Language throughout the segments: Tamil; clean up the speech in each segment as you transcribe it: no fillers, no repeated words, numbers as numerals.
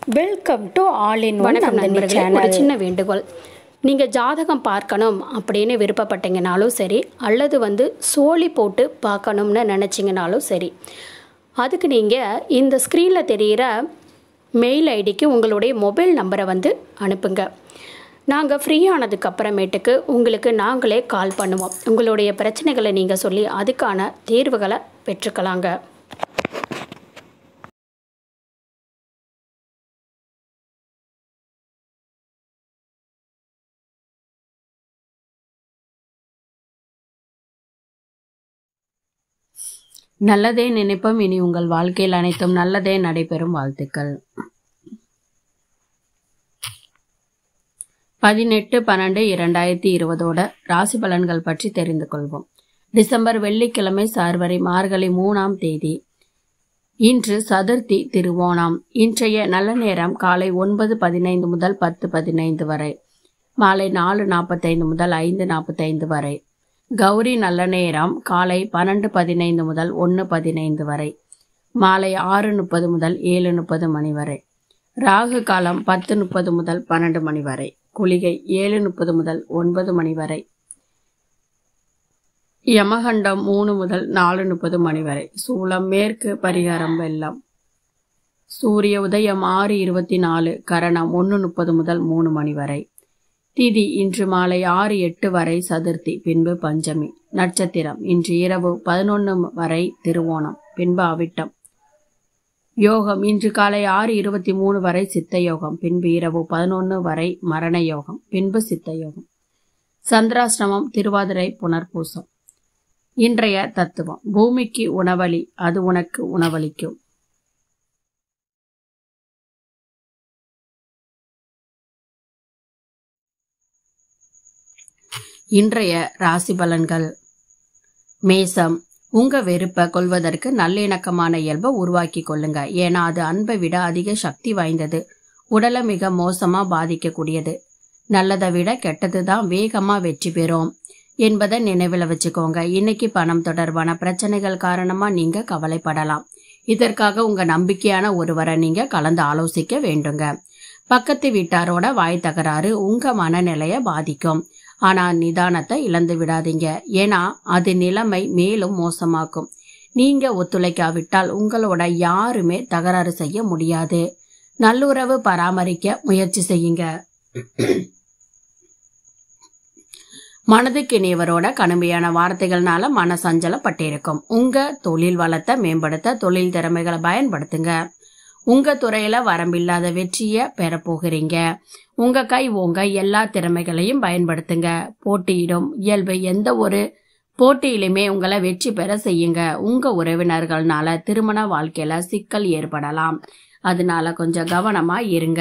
Welcome to all in one Nandini channel. ஒரு சின்ன வேண்டுகோள், நீங்கள் ஜாதகம் பார்க்கணும் அப்படின்னு விருப்பப்பட்டீங்கனாலும் சரி, அல்லது சோழி போட்டு பார்க்கணும்னு நினச்சிங்கனாலும் சரி, அதுக்கு நீங்கள் இந்த ஸ்க்ரீனில் தெரிகிற மெயில் ஐடிக்கு உங்களுடைய மொபைல் நம்பரை அனுப்புங்க. நாங்கள் ஃப்ரீ ஆனதுக்கப்புறமேட்டுக்கு உங்களுக்கு நாங்களே கால் பண்ணுவோம். உங்களுடைய பிரச்சனைகளை நீங்கள் சொல்லி அதுக்கான தீர்வுகளை பெற்றுக்கலாங்க. நல்லதே நினைப்போம். இனி உங்கள் வாழ்க்கையில் அனைத்தும் நல்லதே நடைபெறும். வாழ்த்துக்கள். 18/12/2020 ராசி பலன்கள் பற்றி தெரிந்து கொள்வோம். டிசம்பர் வெள்ளிக்கிழமை சார்வரை மார்கழி 3ஆம் தேதி. இன்று சதுர்த்தி திருவோணம். இன்றைய நல்ல நேரம் காலை 9:15 முதல் 10:15 வரை, மாலை 4:45 முதல் 5:45 வரை. கௌரி நல்ல நேரம் காலை 12:15 முதல் 1:15 வரை, மாலை 6:30 முதல் 7:30 மணி வரை. ராகு காலம் 10:30 முதல் 12 மணி வரை, குளிகை 7:30 முதல் 9 மணி வரை. யமகண்டம் 3 முதல் 4:30 மணி வரை. சூலம் மேற்கு, பரிகாரம் வெள்ளம். சூரிய உதயம் 6:24, கரணம் 1:30 முதல் 3 மணி வரை. திதி இன்று மாலை 6:08 வரை சதுர்த்தி, பின்பு பஞ்சமி. நட்சத்திரம் இன்று இரவு 11 வரை திருவோணம், பின்பு அவிட்டம். யோகம் இன்று காலை 6:23 வரை சித்த யோகம், பின்பு இரவு 11 வரை மரண யோகம், பின்பு சித்த யோகம். சந்திராஷ்டமம் திருவாதிரை புனர்பூசம். இன்றைய தத்துவம், பூமிக்கு உணவளி, அது உனக்கு உணவளிக்கும். இன்றைய ராசி பலன்கள். மேசம், உங்க வெறுப்பை கொள்வதற்கு நல்லிணக்கமான இயல்பை உருவாக்கி கொள்ளுங்க. ஏன்னா அது அன்பை விட அதிக சக்தி வாய்ந்தது, உடலை மிக மோசமா பாதிக்கக்கூடியது. நல்லதை விட கெட்டதுதான் வேகமா வெற்றி பெறும் என்பதை நினைவில் வச்சுக்கோங்க. இன்னைக்கு பணம் தொடர்பான பிரச்சனைகள் காரணமா நீங்க கவலைப்படலாம். இதற்காக உங்க நம்பிக்கையான ஒருவரை நீங்க கலந்து ஆலோசிக்க வேண்டுங்க. பக்கத்து வீட்டாரோட வாய் தகராறு உங்க மனநிலைய பாதிக்கும். ஆனா நிதானத்தை இழந்து விடாதீங்க, ஏன்னா அது நிலைமை மேலும் மோசமாக்கும். நீங்க ஒத்துழைக்காவிட்டால் உங்களோட யாருமே தகராறு செய்ய முடியாது. நல்லுறவு பராமரிக்க முயற்சி செய்யுங்க. மனதுக்கு இனியவரோட கடுமையான வார்த்தைகள்னால மன சஞ்சலப்பட்டிருக்கும். உங்க தொழில் வளத்தை மேம்படுத்த தொழில் திறமைகளை பயன்படுத்துங்க. உங்க துறையில வரம்பில்லாத வெற்றிய பெற போகிறீங்க. உங்க கை உங்க எல்லா திறமைகளையும் பயன்படுத்துங்க. போட்டியிடும் இயல்பு எந்த ஒரு போட்டியிலுமே உங்களை வெற்றி பெற செய்யுங்க. உங்க உறவினர்கள்னால திருமண வாழ்க்கையில சிக்கல் ஏற்படலாம், அதனால கொஞ்சம் கவனமா இருங்க.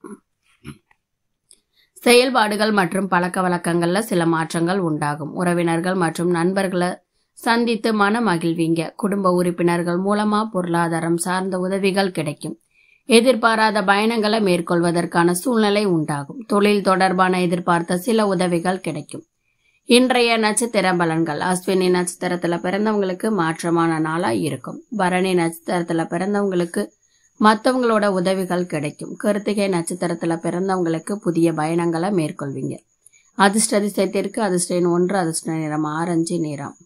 செயல்பாடுகள் மற்றும் பழக்க வழக்கங்கள்ல சில மாற்றங்கள் உண்டாகும். உறவினர்கள் மற்றும் நண்பர்களை சந்தித்து மன மகிழ்வீங்க. குடும்ப உறுப்பினர்கள் மூலமா பொருளாதாரம் சார்ந்த உதவிகள் கிடைக்கும். எதிர்பாராத பயணங்களை மேற்கொள்வதற்கான சூழ்நிலை உண்டாகும். தொழில் தொடர்பான எதிர்பார்த்த சில உதவிகள் கிடைக்கும். இன்றைய நட்சத்திர பலன்கள். அஸ்வினி நட்சத்திரத்துல பிறந்தவங்களுக்கு மாற்றமான நாளா இருக்கும். பரணி நட்சத்திரத்துல பிறந்தவங்களுக்கு மற்றவங்களோட உதவிகள் கிடைக்கும். கிருத்திகை நட்சத்திரத்துல பிறந்தவங்களுக்கு புதிய பயணங்களை மேற்கொள்வீங்க. அதிர்ஷ்ட திசை தெற்கு, அதிர்ஷ்ட எண் 1, அதிர்ஷ்ட நிறம் ஆரஞ்சு நிறம்.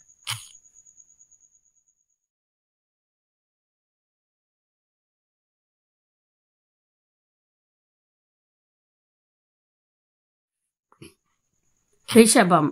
ரிஷபம்,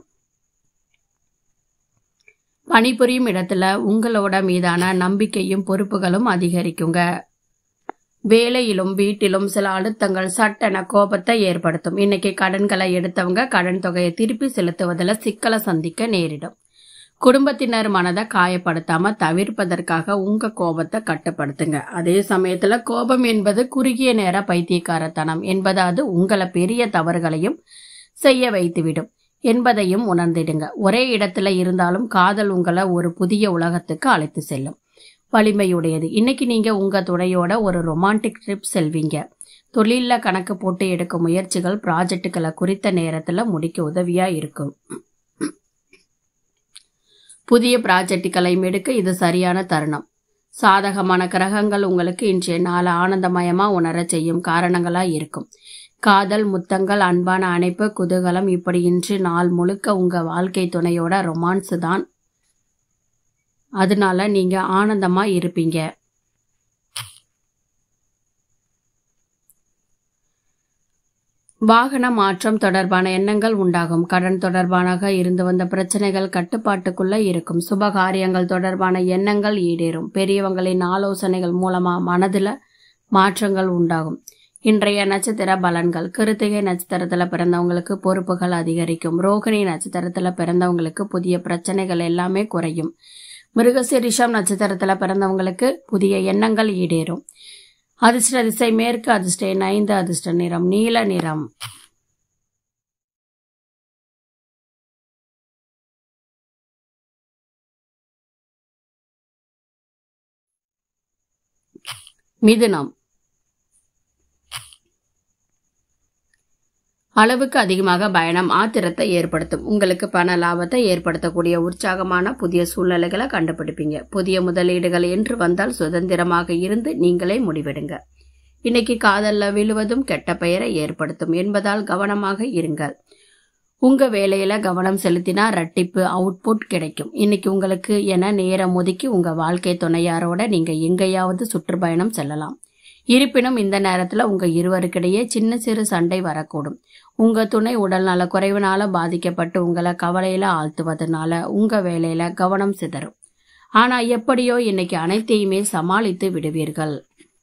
பணிபுரியும் இடத்துல உங்களோட மீதான நம்பிக்கையும் பொறுப்புகளும் அதிகரிக்குங்க. வேலையிலும் வீட்டிலும் சில அழுத்தங்கள் சட்டென கோபத்தை ஏற்படுத்தும். இன்னைக்கு கடன்களை எடுத்தவங்க கடன் தொகையை திருப்பி செலுத்துவதில் சிக்கலை சந்திக்க நேரிடும். குடும்பத்தினர் மனதை காயப்படுத்தாம தவிர்ப்பதற்காக உங்க கோபத்தை கட்டுப்படுத்துங்க. அதே சமயத்துல கோபம் என்பது குறுகிய நேர பைத்தியக்காரத்தனம் என்பது அது உங்களை பெரிய தவறுகளையும் செய்ய வைத்துவிடும் என்பதையும் உணர்ந்திடுங்க. ஒரே இடத்துல இருந்தாலும் காதல் உங்களை ஒரு புதிய உலகத்துக்கு அழைத்து செல்லும். வலிமையுடையது. இன்னைக்கு நீங்க உங்க துணையோட ஒரு ரொமான்டிக் ட்ரிப் செல்வீங்க. தொழில கணக்கு போட்டு எடுக்கும் முயற்சிகள் ப்ராஜெக்டுகளை குறித்த நேரத்துல முடிக்க உதவியா இருக்கும். புதிய ப்ராஜெக்டுகளை எடுக்க இது சரியான தருணம். சாதகமான கிரகங்கள் உங்களுக்கு இன்றைய நாள் ஆனந்தமயமா உணர செய்யும் காரணங்களா இருக்கும். காதல், முத்தங்கள், அன்பான அணைப்பு, குதூகலம், இப்படி இன்று நாள் முழுக்க உங்க வாழ்க்கை துணையோட ரொமான்ஸ் தான். அதனால நீங்க ஆனந்தமா இருப்பீங்க. வாகன மாற்றம் தொடர்பான எண்ணங்கள் உண்டாகும். கடன் தொடர்பான இருந்து வந்த பிரச்சனைகள் கட்டுப்பாட்டுக்குள்ள இருக்கும். சுபகாரியங்கள் தொடர்பான எண்ணங்கள் ஈடேறும். பெரியவங்களின் ஆலோசனைகள் மூலமா மனதுல மாற்றங்கள் உண்டாகும். இன்றைய நட்சத்திர பலன்கள். கிருத்திகை நட்சத்திரத்துல பிறந்தவங்களுக்கு பொறுப்புகள் அதிகரிக்கும். ரோகிணி நட்சத்திரத்துல பிறந்தவங்களுக்கு புதிய பிரச்சனைகள் எல்லாமே குறையும். மிருகசீரிஷம் நட்சத்திரத்துல பிறந்தவங்களுக்கு புதிய எண்ணங்கள் ஈடேறும். அதிர்ஷ்ட திசை மேற்கு, அதிர்ஷ்ட எண் 5, அதிர்ஷ்ட நிறம் நீல நிறம். மிதுனம். அளவுக்கு அதிகமாக பயணம் ஆத்திரத்தை ஏற்படுத்தும். உங்களுக்கு பண லாபத்தை ஏற்படுத்தக்கூடிய உற்சாகமான புதிய சூழ்நிலைகளை கண்டுபிடிப்பீங்க. புதிய முதலீடுகள் என்று வந்தால் சுதந்திரமாக இருந்து நீங்களே முடிவெடுங்க. இன்னைக்கு காதல்ல விழுவதும் கெட்ட பெயரை ஏற்படுத்தும் என்பதால் கவனமாக இருங்கள். உங்க வேலையில கவனம் செலுத்தினா இரட்டிப்பு அவுட்புட் கிடைக்கும். இன்னைக்கு உங்களுக்கு என நேரம் ஒதுக்கி உங்க வாழ்க்கை துணையாரோட நீங்க எங்கேயாவது சுற்றுப்பயணம் செல்லலாம். இருப்பினும் இந்த நேரத்துல உங்க இருவருக்கிடையே சின்ன சிறு சண்டை வரக்கூடும். உங்க துணை உடல்நல குறைவினால பாதிக்கப்பட்டு உங்களை கவலையில ஆழ்த்துவதனால உங்க வேலையில கவனம் சிதறும். ஆனா எப்படியோ இன்னைக்கு அனைத்தையுமே சமாளித்து விடுவீர்கள்.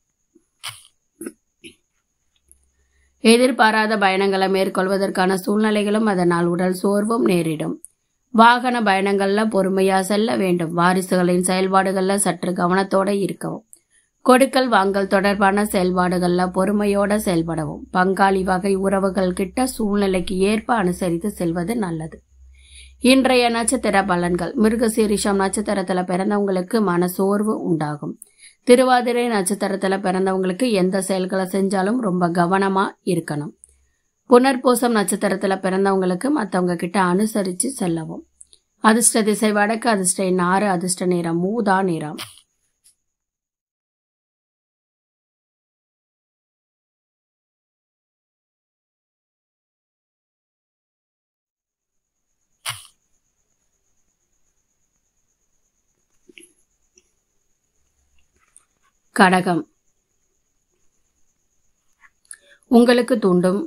எதிர்பாராத பயணங்களை மேற்கொள்வதற்கான சூழ்நிலைகளும் அதனால் உடல் சோர்வும் நேரிடும். வாகன பயணங்கள்ல பொறுமையா செல்ல வேண்டும். வாரிசுகளின் செயல்பாடுகள்ல சற்று கவனத்தோட இருக்கவும். கொடுக்கல் வாங்கல் தொடர்பான செயல்பாடுகள்ல பொறுமையோட செயல்படவும். பங்காளி வகை உறவுகள் கிட்ட சூழ்நிலைக்கு ஏற்ப அனுசரித்து செல்வது நல்லது. இன்றைய நட்சத்திர பலன்கள். மிருகசீரிஷம் நட்சத்திரத்துல பிறந்தவங்களுக்கு மன சோர்வு உண்டாகும். திருவாதிரை நட்சத்திரத்துல பிறந்தவங்களுக்கு எந்த செயல்களை செஞ்சாலும் ரொம்ப கவனமா இருக்கணும். புனர்பூசம் நட்சத்திரத்துல பிறந்தவங்களுக்கு மற்றவங்க கிட்ட அனுசரிச்சு செல்லவும். அதிர்ஷ்ட திசை வடக்கு, அதிர்ஷ்ட எண் 6, அதிர்ஷ்ட நிறம் ஊதா நிறம். கடகம். உங்களுக்கு தூண்டும்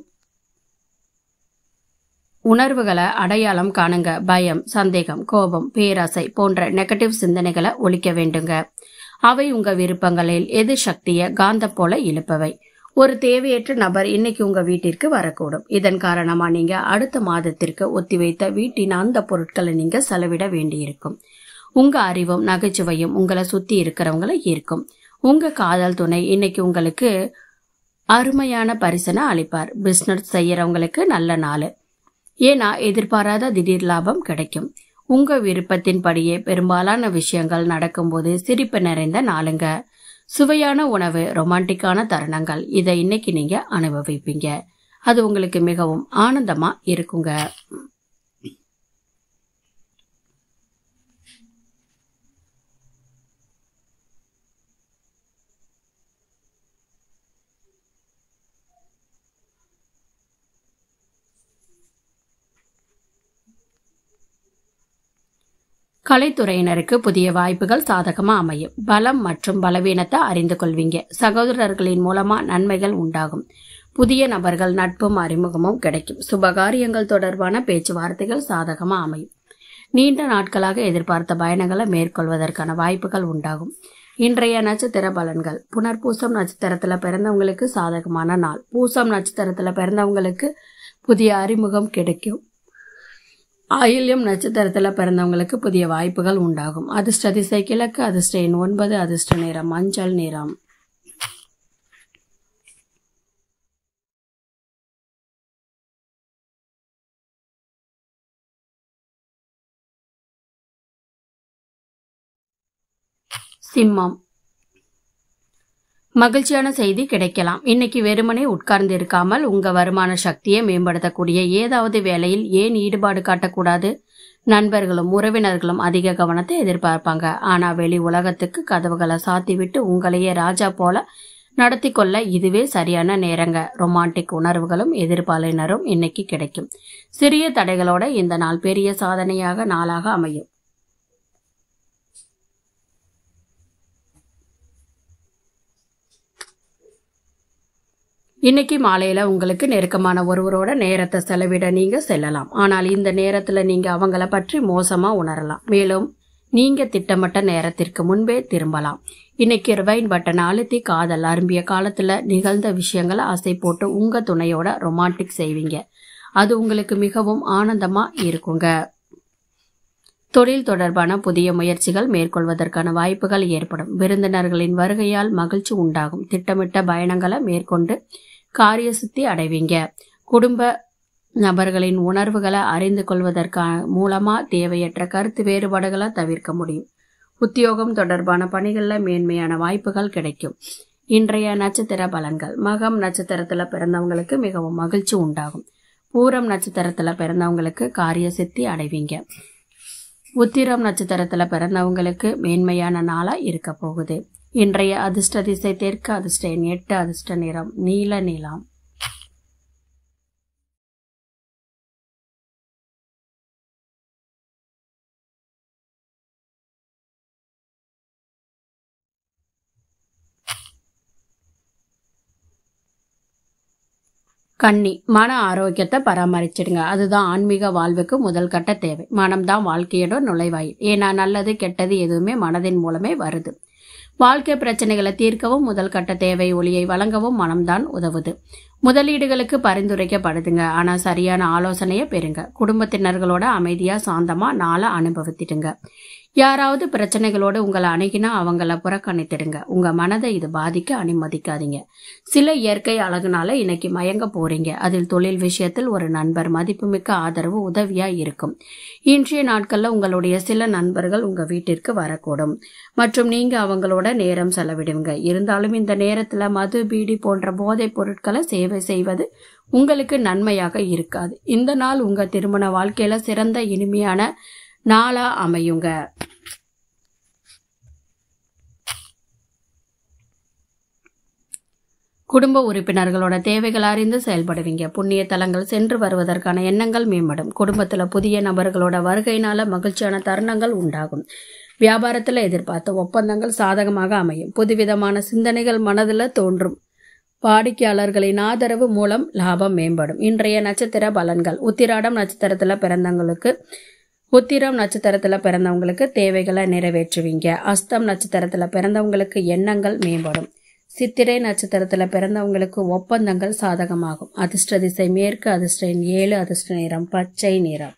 உணர்வுகளை அடையாளம் காணுங்க. பயம், சந்தேகம், கோபம், பேராசை போன்ற நெகட்டிவ் சிந்தனைகளை ஒழிக்க வேண்டுங்க. அவை உங்க விருப்பங்களில் எதிர் சக்தியை காந்த போல இழுப்பவை. ஒரு தேவையற்ற நபர் இன்னைக்கு உங்க வீட்டிற்கு வரக்கூடும். இதன் காரணமா நீங்க அடுத்த மாதத்திற்கு ஒத்திவைத்த வீட்டின் அந்த பொருட்களை நீங்க செலவிட வேண்டியிருக்கும். உங்க அறிவும் நகைச்சுவையும் உங்களை சுத்தி இருக்கிறவங்களை ஈர்க்கும். உங்க காதல் துணை இன்னைக்கு உங்களுக்கு அருமையான பரிசனை அளிப்பார். பிசினஸ் செய்யறவங்களுக்கு நல்ல நாள். ஏன்னா எதிர்பாராத திடீர் லாபம் கிடைக்கும். உங்க விருப்பத்தின்படியே பெரும்பாலான விஷயங்கள் நடக்கும்போது சிரிப்பு நிறைந்த நாளுங்க. சுவையான உணவு, ரொமான்டிக்கான தருணங்கள், இதை இன்னைக்கு நீங்க அனுபவிப்பீங்க. அது உங்களுக்கு மிகவும் ஆனந்தமா இருக்குங்க. கலைத்துறையினருக்கு புதிய வாய்ப்புகள் சாதகமா அமையும். பலம் மற்றும் பலவீனத்தை அறிந்து கொள்வீங்க. சகோதரர்களின் மூலமா நன்மைகள் உண்டாகும். புதிய நபர்கள் நட்பும் அறிமுகமும் கிடைக்கும். சுபகாரியங்கள் தொடர்பான பேச்சுவார்த்தைகள் சாதகமா அமையும். நீண்ட நாட்களாக எதிர்பார்த்த பயணங்களை மேற்கொள்வதற்கான வாய்ப்புகள் உண்டாகும். இன்றைய நட்சத்திர பலன்கள். புனர்பூசம் நட்சத்திரத்துல பிறந்தவங்களுக்கு சாதகமான நாள். பூசம் நட்சத்திரத்துல பிறந்தவங்களுக்கு புதிய அறிமுகம் கிடைக்கும். ஆயில்யம் நட்சத்திரத்துல பிறந்தவங்களுக்கு புதிய வாய்ப்புகள் உண்டாகும். அதிர்ஷ்ட திசை கிழக்கு, அதிர்ஷ்ட எண் 9, அதிர்ஷ்ட நிறம் மஞ்சள் நிறம். சிம்மம். மகிழ்ச்சியான செய்தி கிடைக்கலாம். இன்னைக்கு வெறுமனே உட்கார்ந்து இருக்காமல் உங்க வருமான சக்தியை மேம்படுத்தக்கூடிய ஏதாவது வேலையில் ஏன் ஈடுபாடு காட்டக்கூடாது? நண்பர்களும் உறவினர்களும் அதிக கவனத்தை எதிர்பார்ப்பாங்க. ஆனா வெளி உலகத்துக்கு கதவுகளை சாத்திவிட்டு உங்களையே ராஜா போல நடத்தி கொள்ள இதுவே சரியான நேரங்க. ரொமான்டிக் உணர்வுகளும் எதிர்பாலினரும் இன்னைக்கு கிடைக்கும். சிறிய தடைகளோட இந்த நாள் பெரிய சாதனையாக நாளாக அமையும். இன்னைக்கு மாலையில உங்களுக்கு நெருக்கமான ஒருவரோட நேரத்தை செலவிட நீங்க செல்லலாம். ஆனால் இந்த நேரத்துல நீங்க அவங்கள பற்றி மோசமா உணரலாம். மேலும் நீங்க திட்டமிட்ட நேரத்திற்கு முன்பே திரும்பலாம். இன்னைக்கு ரிவைண்ட் பட்டனை அழுத்தி காதல் அரும்பிய காலத்துல நிகழ்ந்த விஷயங்களை ஆசை போட்டு உங்க துணையோட ரொமான்டிக் செய்வீங்க. அது உங்களுக்கு மிகவும் ஆனந்தமா இருக்குங்க. தொழில் தொடர்பான புதிய முயற்சிகள் மேற்கொள்வதற்கான வாய்ப்புகள் ஏற்படும். விருந்தினர்களின் வருகையால் மகிழ்ச்சி உண்டாகும். திட்டமிட்ட பயணங்களை மேற்கொண்டு காரிய சித்தி அடைவீங்க. குடும்ப நபர்களின் உணர்வுகளை அறிந்து கொள்வதற்கான மூலமா தேவையற்ற கருத்து வேறுபாடுகளை தவிர்க்க முடியும். உத்தியோகம் தொடர்பான பணிகளில் மேன்மையான வாய்ப்புகள் கிடைக்கும். இன்றைய நட்சத்திர பலன்கள். மகம் நட்சத்திரத்துல பிறந்தவங்களுக்கு மிகவும் மகிழ்ச்சி உண்டாகும். பூரம் நட்சத்திரத்துல பிறந்தவங்களுக்கு காரிய சித்தி அடைவீங்க. உத்திரம் நட்சத்திரத்துல பிறந்தவங்களுக்கு மேன்மையான நாளா இருக்க போகுது. இன்றைய அதிர்ஷ்ட திசை தெற்கு, அதிர்ஷ்ட எண் 8, அதிர்ஷ்ட நிறம் நீல நீலம். கன்னி, மன ஆரோக்கியத்தை பராமரிச்சிடுங்க. அதுதான் ஆன்மீக வாழ்வுக்கு முதல் கட்ட தேவை. மனம்தான் வாழ்க்கையோட நுழைவாயில். ஏன்னா நல்லது கெட்டது எதுவுமே மனதின் மூலமே வருது. வாழ்க்கை பிரச்சனைகளை தீர்க்கவும் முதல் கட்ட தேவை ஒளியை வழங்கவும் மனம்தான் உதவுது. முதலீடுகளுக்கு பரிந்துரைக்கப்படுதுங்க. ஆனா சரியான ஆலோசனையை பெறுங்க. குடும்பத்தினர்களோட அமைதியா சாந்தமா நாளை அனுபவித்திடுங்க. யாராவது பிரச்சனைகளோடு உங்களை அணுகினா அவங்கள புறக்கணித்திடுங்க. உங்க மனதை இது பாதிக்க அனுமதிக்காதீங்க. சில இயற்கை அழகுனால இன்னைக்கு மயங்க போறீங்க. அதில் தொழில் விஷயத்தில் ஒரு நண்பர் மதிப்புமிக்க ஆதரவு உதவியா இருக்கும். இன்றைய நாட்கள்ல உங்களுடைய சில நண்பர்கள் உங்க வீட்டிற்கு வரக்கூடும் மற்றும் நீங்க அவங்களோட நேரம் செலவிடுவீங்க. இருந்தாலும் இந்த நேரத்துல மது பீடி போன்ற போதைப் பொருட்களை சேவை செய்வது உங்களுக்கு நன்மையாக இருக்காது. இந்த நாள் உங்க திருமண வாழ்க்கையில சிறந்த இனிமையான நாளா அமையுங்க. குடும்ப உறுப்பினர்களோட தேவைகள் அறிந்து செயல்படுவீங்க. புண்ணிய தலங்கள் சென்று வருவதற்கான எண்ணங்கள் மேம்படும். குடும்பத்துல புதிய நபர்களோட வருகையினால மகிழ்ச்சியான தருணங்கள் உண்டாகும். வியாபாரத்துல எதிர்பார்த்த ஒப்பந்தங்கள் சாதகமாக அமையும். புதுவிதமான சிந்தனைகள் மனதில் தோன்றும். வாடிக்கையாளர்களின் ஆதரவு மூலம் லாபம் மேம்படும். இன்றைய நட்சத்திர பலன்கள். உத்திராடம் நட்சத்திரத்துல பிறந்தவங்களுக்கு தேவைகளை நிறைவேற்றுவீங்க. அஸ்தம் நட்சத்திரத்துல பிறந்தவங்களுக்கு எண்ணங்கள் மேம்படும். சித்திரை நட்சத்திரத்துல பிறந்தவங்களுக்கு ஒப்பந்தங்கள் சாதகமாகும். அதிர்ஷ்ட திசை மேற்கு, அதிர்ஷ்ட எண் 7, அதிர்ஷ்ட நிறம் பச்சை நிறம்.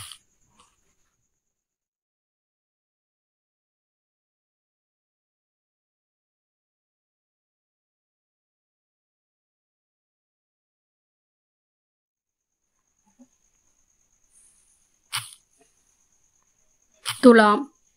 துலாம்,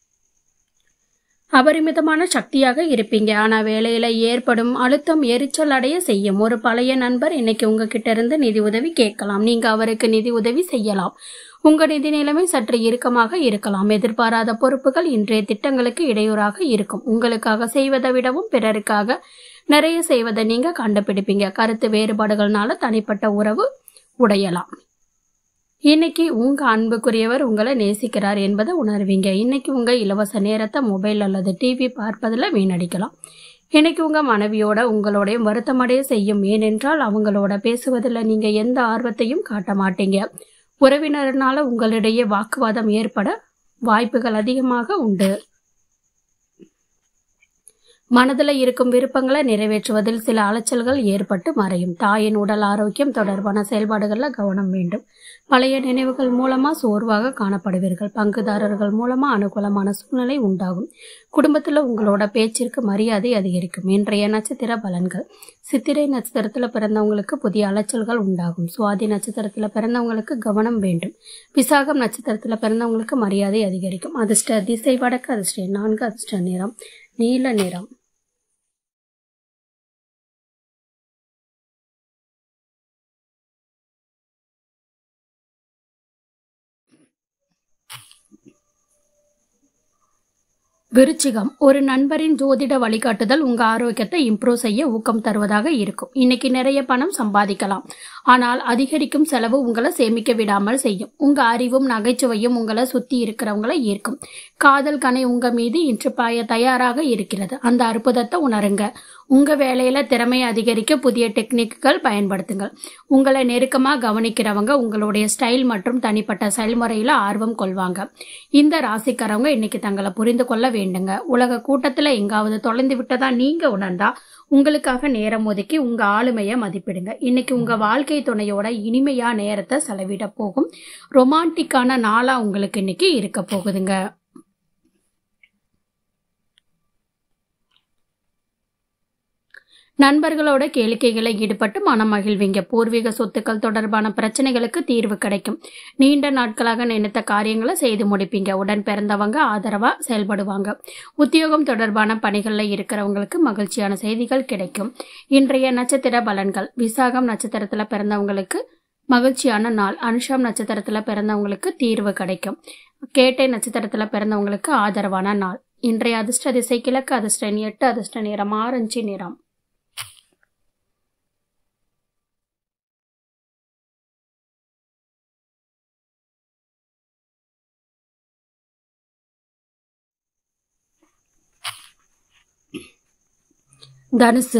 அபரிமிதமான சக்தியாக இருப்பீங்க. ஆனா வேலையில ஏற்படும் அழுத்தம் எரிச்சல் அடைய செய்யும். ஒரு பழைய நண்பர் இன்னைக்கு உங்ககிட்ட இருந்து நிதி உதவி கேட்கலாம். நீங்க அவருக்கு நிதி உதவி செய்யலாம். உங்க நிதி நிலைமை சற்று இறுக்கமாக இருக்கலாம். எதிர்பாராத பொறுப்புகள் இன்றைய திட்டங்களுக்கு இடையூறாக இருக்கும். உங்களுக்காக செய்வதை விடவும் பிறருக்காக நிறைய செய்வதை நீங்க கண்டுபிடிப்பீங்க. கருத்து வேறுபாடுகள்னால தனிப்பட்ட உறவு உடையலாம். இன்னைக்கு உங்க அன்புக்குரியவர் உங்களை நேசிக்கிறார் என்பதை உணர்வீங்க. இன்னைக்கு உங்க இலவச நேரத்தை மொபைல் அல்லது டிவி பார்ப்பதில் வீணடிக்கலாம். இன்னைக்கு உங்க மனைவியோட உங்களோட வருத்தமடைய செய்யும். ஏனென்றால் அவங்களோட பேசுவதில் நீங்க எந்த ஆர்வத்தையும் காட்ட மாட்டீங்க. உறவினர்னால உங்களிடையே வாக்குவாதம் ஏற்பட வாய்ப்புகள் அதிகமாக உண்டு. மனதில் இருக்கும் விருப்பங்களை நிறைவேற்றுவதில் சில அலைச்சல்கள் ஏற்பட்டு மறையும். தாயின் உடல் ஆரோக்கியம் தொடர்பான செயல்பாடுகளில் கவனம் வேண்டும். பழைய நினைவுகள் மூலமா சோர்வாக காணப்படுவீர்கள். பங்குதாரர்கள் மூலமா அனுகூலமான சூழ்நிலை உண்டாகும். குடும்பத்தில் உங்களோட பேச்சிற்கு மரியாதை அதிகரிக்கும். இன்றைய நட்சத்திர பலன்கள். சித்திரை நட்சத்திரத்தில் பிறந்தவங்களுக்கு புதிய அலைச்சல்கள் உண்டாகும். சுவாதி நட்சத்திரத்தில் பிறந்தவங்களுக்கு கவனம் வேண்டும். விசாகம் நட்சத்திரத்தில் பிறந்தவங்களுக்கு மரியாதை அதிகரிக்கும். அதிர்ஷ்ட திசை வடக்கு, அதிர்ஷ்ட 4, அதிர்ஷ்ட நிறம் நீல நிறம். விருச்சிகம், ஒரு நண்பரின் ஜோதிட வழிகாட்டுதல் உங்க ஆரோக்கியத்தை இம்ப்ரூவ் செய்ய ஊக்கம் தருவதாக இருக்கும். இன்னைக்கு நிறைய பணம் சம்பாதிக்கலாம். ஆனால் அதிகரிக்கும் செலவு உங்களை சேமிக்க விடாமல் செய்யும். உங்க அறிவும் நகைச்சுவையும் உங்களை சுத்தி இருக்கிறவங்களை ஈர்க்கும். காதல் கனை உங்க மீது இன்று பாய தயாராக இருக்கிறது. அந்த அற்புதத்தை உணருங்க. உங்க வேலையில திறமையை அதிகரிக்க புதிய டெக்னிக்குகள் பயன்படுத்துங்கள். உங்களை நெருக்கமா கவனிக்கிறவங்க உங்களுடைய ஸ்டைல் மற்றும் தனிப்பட்ட செயல்முறையில ஆர்வம் கொள்வாங்க. இந்த ராசிக்காரவங்க இன்னைக்கு தங்களை புரிந்து கொள்ள வேண்டுங்க. உலக கூட்டத்துல எங்காவது தொலைந்து விட்டதா நீங்க உணர்ந்தா உங்களுக்காக நேரம் ஒதுக்கி உங்க ஆளுமையை மதிப்பிடுங்க. இன்னைக்கு உங்க வாழ்க்கை துணையோட இனிமையா நேரத்தை செலவிட போகும் ரொமான்டிக்கான நாளா உங்களுக்கு இன்னைக்கு இருக்க போகுதுங்க. நண்பர்களோட கேளிக்கைகளை ஈடுபட்டு மனம் மகிழ்வீங்க. பூர்வீக சொத்துக்கள் தொடர்பான பிரச்சனைகளுக்கு தீர்வு கிடைக்கும். நீண்ட நாட்களாக நினைத்த காரியங்களை செய்து முடிப்பீங்க. உடன் பிறந்தவங்க ஆதரவா செயல்படுவாங்க. உத்தியோகம் தொடர்பான பணிகள்ல இருக்கிறவங்களுக்கு மகிழ்ச்சியான செய்திகள் கிடைக்கும். இன்றைய நட்சத்திர பலன்கள்: விசாகம் நட்சத்திரத்துல பிறந்தவங்களுக்கு மகிழ்ச்சியான நாள். அனுஷம் நட்சத்திரத்துல பிறந்தவங்களுக்கு தீர்வு கிடைக்கும். கேட்டை நட்சத்திரத்துல பிறந்தவங்களுக்கு ஆதரவான நாள். இன்றைய அதிர்ஷ்ட திசை கிழக்கு. அதிர்ஷ்ட எண் 8. அதிர்ஷ்ட நிறம் ஆரஞ்சு நிறம். தனுசு,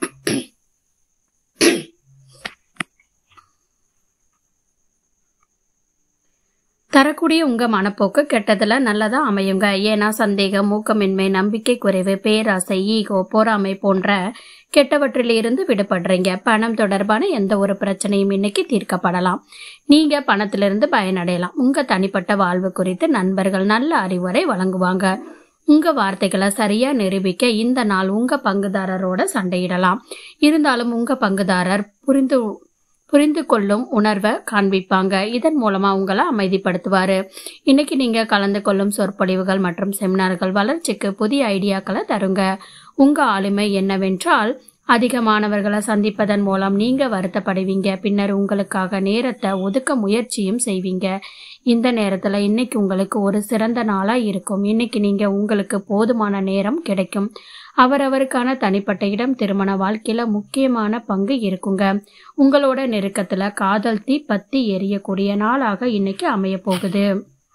தரக்கூடிய உங்க மனப்போக்கு கெட்டதுல நல்லதா அமையுங்க. ஏன்னா சந்தேகம், ஊக்கமின்மை, நம்பிக்கை குறைவு, பேராசை, ஈகோ, பொறாமை போன்ற கெட்டவற்றிலிருந்து விடுபடுறீங்க. பணம் தொடர்பான எந்த ஒரு பிரச்சனையும் இன்னைக்கு தீர்க்கப்படலாம். நீங்க பணத்திலிருந்து பயனடையலாம். உங்க தனிப்பட்ட வாழ்வு குறித்து நண்பர்கள் நல்ல அறிவுரை வழங்குவாங்க. உங்க வார்த்தைகளை சரியா நிரூபிக்க இந்த நாள் உங்க பங்குதாரரோட சண்டையிடலாம். இருந்தாலும் உங்க பங்குதாரர் புரிந்து கொள்ளும் உணர்வை காண்பிப்பாங்க. இதன் மூலமா உங்களை அமைதிப்படுத்துவாரு. இன்னைக்கு நீங்க கலந்து கொள்ளும் சொற்பொழிவுகள் மற்றும் செமினார்கள் வளர்ச்சிக்கு புதிய ஐடியாக்களை தருங்க. உங்க ஆளுமை என்னவென்றால் அதிகமானவர்களை சந்திப்பதன் மூலம் நீங்க வருத்தப்படுவீங்க. பின்னர் உங்களுக்காக நேரத்தை ஒதுக்க முயற்சியும் செய்வீங்க. இந்த நேரத்துல இன்னைக்கு உங்களுக்கு ஒரு சிறந்த நாளா இருக்கும். இன்னைக்கு நீங்க உங்களுக்கு போதுமான நேரம் கிடைக்கும். அவரவருக்கான தனிப்பட்ட இடம் திருமண வாழ்க்கையில முக்கியமான பங்கு இருக்குங்க. உங்களோட நெருக்கத்துல காதல் தீ பத்தி எரியக்கூடிய நாளாக இன்னைக்கு அமைய போகுது.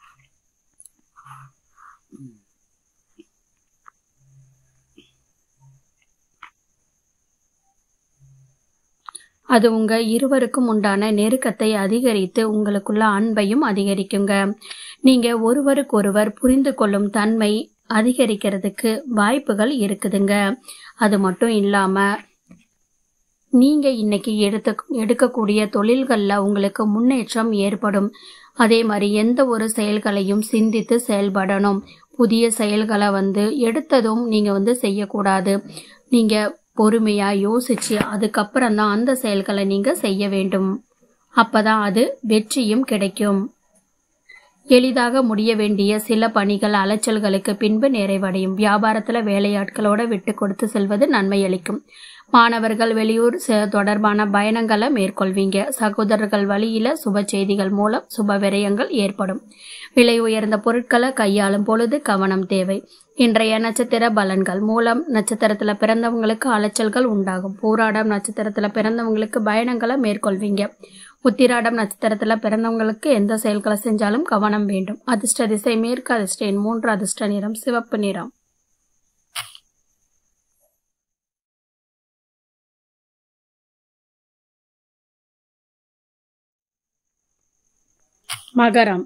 அது உங்க இருவருக்கும் உண்டான நெருக்கத்தை அதிகரித்து உங்களுக்குள்ள அன்பையும் அதிகரிக்குங்க. நீங்க ஒருவருக்கொருவர் புரிந்து கொள்ளும் தன்மை அதிகரிக்கிறதுக்கு வாய்ப்புகள் இருக்குதுங்க. அது மட்டும் இல்லாம நீங்க இன்னைக்கு எடுக்கக்கூடிய தொழில்கள்ல உங்களுக்கு முன்னேற்றம் ஏற்படும். அதே மாதிரி எந்த ஒரு செயல்களையும் சிந்தித்து செயல்படணும். புதிய செயல்களை எடுத்ததும் நீங்க செய்யக்கூடாது. நீங்க பொறுமையா யோசிச்சு அதுக்கப்புறம் தான் அந்த செயல்களை நீங்க செய்ய வேண்டும். அப்பதான் அது வெற்றியும் கிடைக்கும். எளிதாக முடிய வேண்டிய சில பணிகள் அலைச்சல்களுக்கு பின்பு நிறைவடையும். வியாபாரத்துல வேலையாட்களோட விட்டு கொடுத்து செல்வது நன்மை அளிக்கும். மாணவர்கள் வெளியூர் தொடர்பான பயணங்களை மேற்கொள்வீங்க. சகோதரர்கள் வழியில சுப செய்திகள் மூலம் சுப விரயங்கள் ஏற்படும். விலை உயர்ந்த பொருட்களை கையாளும் பொழுது கவனம் தேவை. இன்றைய நட்சத்திர பலன்கள்: மூலம் நட்சத்திரத்துல பிறந்தவங்களுக்கு அலைச்சல்கள் உண்டாகும். பூராடம் நட்சத்திரத்துல பிறந்தவங்களுக்கு பயணங்களை மேற்கொள்வீங்க. உத்திராடம் நட்சத்திரத்துல பிறந்தவங்களுக்கு எந்த செயல்களை செஞ்சாலும் கவனம் வேண்டும். அதிர்ஷ்ட திசை மேற்கு. அதிர்ஷ்ட எண் 3. அதிர்ஷ்ட நிறம் சிவப்பு நிறம். மகரம்,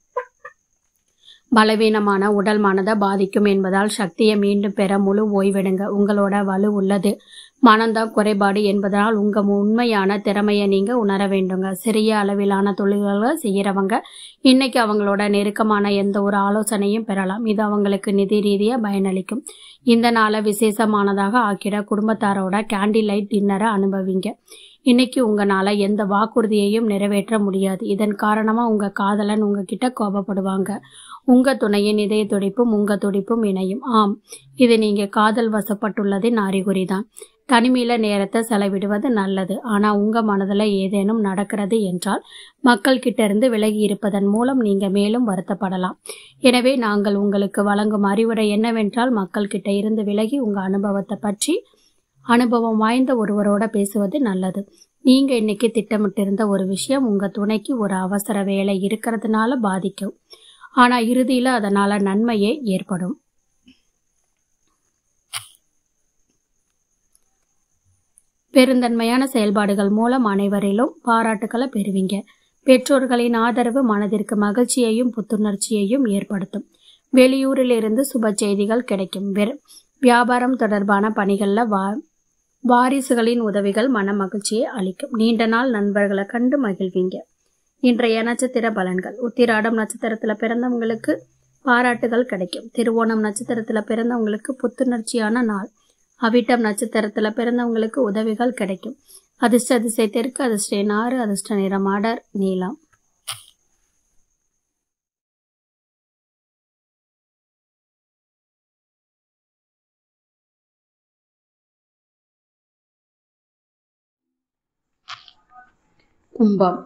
பலவீனமான உடல் மனதை பாதிக்கும் என்பதால் சக்தியை மீண்டும் பெற முழு ஓய்வெடுங்க. உங்களோட வலு உள்ளது, மனம்தான் குறைபாடு என்பதனால் உங்க உண்மையான திறமையை நீங்க உணர வேண்டுங்க. சிறிய அளவிலான தொழில்களை செய்யறவங்க இன்னைக்கு அவங்களோட நெருக்கமான எந்த ஒரு ஆலோசனையும் பெறலாம். இது அவங்களுக்கு நிதி ரீதியா பயனளிக்கும். இந்த நாளை விசேஷமானதாக ஆக்கிட குடும்பத்தாரோட கேண்டில் லைட் டின்னரை அனுபவிங்க. இன்னைக்கு உங்களால எந்த வாக்குறுதியையும் நிறைவேற்ற முடியாது. இதன் காரணமா உங்க காதலன் உங்ககிட்ட கோபப்படுவாங்க. உங்க துணையின் இதய துடிப்பும் உங்க துடிப்பும் இணையும். ஆம், இது நீங்க காதல் வசப்பட்டுள்ளதின் அறிகுறிதான். தனிமையில நேரத்தை செலவிடுவது நல்லது. ஆனா உங்க மனதில் ஏதேனும் நடக்கிறது என்றால் மக்கள் கிட்ட இருந்து விலகி இருப்பதன் மூலம் நீங்க மேலும் வருத்தப்படலாம். எனவே நாங்கள் உங்களுக்கு வழங்கும் அறிவுரை என்னவென்றால், மக்கள் கிட்ட இருந்து விலகி உங்க அனுபவத்தை பற்றி அனுபவம் வாய்ந்த ஒருவரோட பேசுவது நல்லது. நீங்க இன்னைக்கு திட்டமிட்டிருந்த ஒரு விஷயம் உங்க துணைக்கு ஒரு அவசர வேலை இருக்கிறதுனால பாதிக்கும். ஆனா இறுதியில அதனால நன்மையே ஏற்படும். பெருந்தன்மையான செயல்பாடுகள் மூலம் அனைவரிலும் பாராட்டுக்களை பெறுவீங்க. பெற்றோர்களின் ஆதரவு மனதிற்கு மகிழ்ச்சியையும் புத்துணர்ச்சியையும் ஏற்படுத்தும். வெளியூரில் இருந்து சுப செய்திகள் கிடைக்கும். வியாபாரம் தொடர்பான பணிகளில் வாரிசுகளின் உதவிகள் மன மகிழ்ச்சியை அளிக்கும். நீண்ட நாள் நண்பர்களை கண்டு மகிழ்வீங்க. இன்றைய நட்சத்திர பலன்கள். உத்திராடம் நட்சத்திரத்தில் பிறந்தவங்களுக்கு பாராட்டுகள் கிடைக்கும். திருவோணம் நட்சத்திரத்தில் பிறந்தவங்களுக்கு புத்துணர்ச்சியான நாள். அவிட்டம் நட்சத்திரத்தில் பிறந்தவங்களுக்கு உதவிகள் கிடைக்கும். அதிர்ஷ்ட திசை தெற்கு, அதிர்ஷ்ட எண் 6, அதிர்ஷ்ட நிறம் அடர் நீலம். கும்பம்.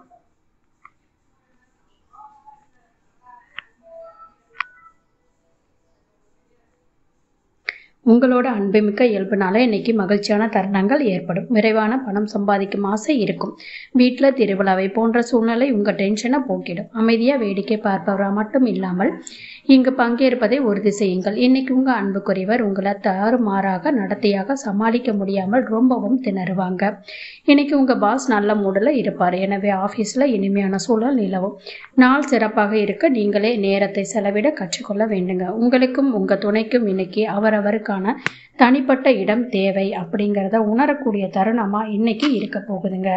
உங்களோட அன்புமிக்க இயல்புனால இன்னைக்கு மகிழ்ச்சியான தருணங்கள் ஏற்படும். விரைவான பணம் சம்பாதிக்கும் ஆசை இருக்கும். வீட்டில் திருவிழாவை போன்ற சூழ்நிலை உங்கள் டென்ஷனை போக்கிடும். அமைதியாக வேடிக்கை பார்ப்பவராக மட்டும் இல்லாமல் இங்கு பங்கேற்பதை உறுதி செய்யுங்கள். இன்னைக்கு உங்கள் அன்புக்குரியவர் உங்களை தாறுமாறாக நடத்தியாக சமாளிக்க முடியாமல் ரொம்பவும் திணறுவாங்க. இன்னைக்கு உங்கள் பாஸ் நல்ல மூடில் இருப்பார். எனவே ஆஃபீஸில் இனிமையான சூழல் நிலவும். நாள் சிறப்பாக இருக்க நீங்களே நேரத்தை செலவிட கற்றுக்கொள்ள வேண்டுங்க. உங்களுக்கும் உங்கள் துணைக்கும் இன்னைக்கு அவரவருக்கான தனிப்பட்ட இடம் தேவை அப்படிங்கிறத உணரக்கூடிய தருணமா இன்னைக்கு இருக்க போகுதுங்க.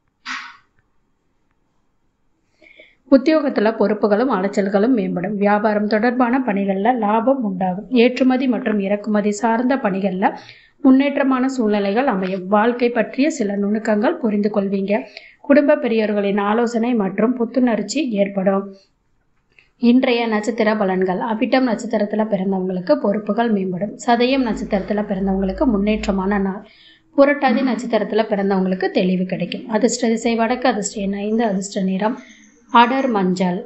உத்தியோகத்துல பொறுப்புகளும் அலைச்சல்களும் மேம்படும். வியாபாரம் தொடர்பான பணிகள்ல லாபம் உண்டாகும். ஏற்றுமதி மற்றும் இறக்குமதி சார்ந்த பணிகள்ல முன்னேற்றமான சூழ்நிலைகள் அமையும். வாழ்க்கை பற்றிய சில நுணுக்கங்கள் புரிந்து கொள்வீங்க. குடும்ப பெரியோர்களின் ஆலோசனை மற்றும் புத்துணர்ச்சி ஏற்படும். இன்றைய நட்சத்திர பலன்கள். அவிட்டம் நட்சத்திரத்தில் பிறந்தவங்களுக்கு பொறுப்புகள் மேம்படும். சதயம் நட்சத்திரத்தில் பிறந்தவங்களுக்கு முன்னேற்றமான நாள். புரட்டாதி நட்சத்திரத்தில் பிறந்தவங்களுக்கு தெளிவு கிடைக்கும். அதிர்ஷ்ட திசை வடக்கு, அதிர்ஷ்ட எண் 5, அதிர்ஷ்ட நிறம் அடர் மஞ்சள்.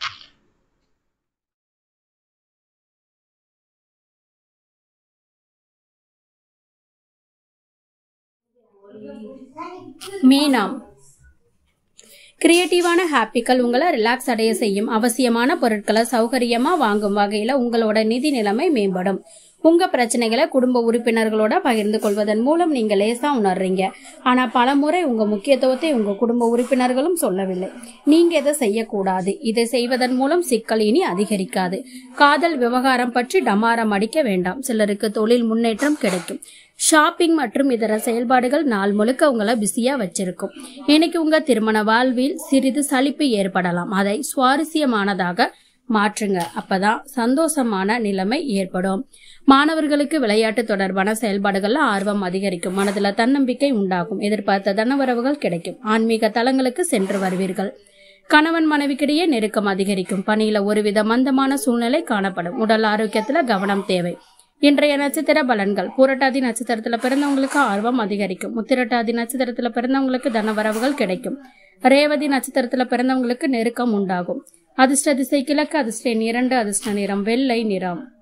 மீனம். கிரியேட்டிவான ஹாப்பிகள் உங்களை ரிலாக்ஸ் அடைய செய்யும். அவசியமான பொருட்களை சௌகரியமா வாங்கும் வகையில உங்களோட நிதி நிலைமை மேம்படும். உங்க பிரச்சனைகளை குடும்ப உறுப்பினர்களோட பகிர்ந்து கொள்வதன் மூலம் நீங்க லேசா உணர்றீங்க. ஆனா பலமுறை உங்க முக்கியத்துவத்தை உங்க குடும்ப உறுப்பினர்களும் சொல்லவில்லை. நீங்க இதை செய்யக்கூடாது. இதை செய்வதன் மூலம் சிக்கல் இனி அதிகரிக்காது. காதல் விவகாரம் பற்றி டமாரம் அடிக்க வேண்டாம். சிலருக்கு தொழில் முன்னேற்றம் கிடைக்கும். ஷாப்பிங் மற்றும் இதர செயல்பாடுகள் நாள் முழுக்க உங்களை பிஸியா வச்சிருக்கும். இன்னைக்கு உங்க திருமண வாழ்வில் சிறிது சலிப்பு ஏற்படலாம். அதை சுவாரஸ்யமானதாக மாற்றுங்க. அப்பதான் சந்தோஷமான நிலைமை ஏற்படும். மாணவர்களுக்கு விளையாட்டு தொடர்பான செயல்பாடுகள்ல ஆர்வம் அதிகரிக்கும். மனதுல தன்னம்பிக்கை உண்டாகும். எதிர்பார்த்த தனவரவுகள் கிடைக்கும். ஆன்மீக தலங்களுக்கு சென்று வருவீர்கள். கணவன் மனைவிக்கிடையே நெருக்கம் அதிகரிக்கும். பணியில ஒருவித மந்தமான சூழ்நிலை காணப்படும். உடல் ஆரோக்கியத்துல கவனம் தேவை. இன்றைய நட்சத்திர பலன்கள். பூரட்டாதி நட்சத்திரத்துல பிறந்தவங்களுக்கு ஆர்வம் அதிகரிக்கும். உத்திரட்டாதி நட்சத்திரத்துல பிறந்தவங்களுக்கு தனவரவுகள் கிடைக்கும். ரேவதி நட்சத்திரத்துல பிறந்தவங்களுக்கு நெருக்கம் உண்டாகும். அதிர்ஷ்ட திசை கிழக்கு, அதிர்ஷ்ட எண் 2, அதிர்ஷ்ட நிறம் வெள்ளை நிறம்.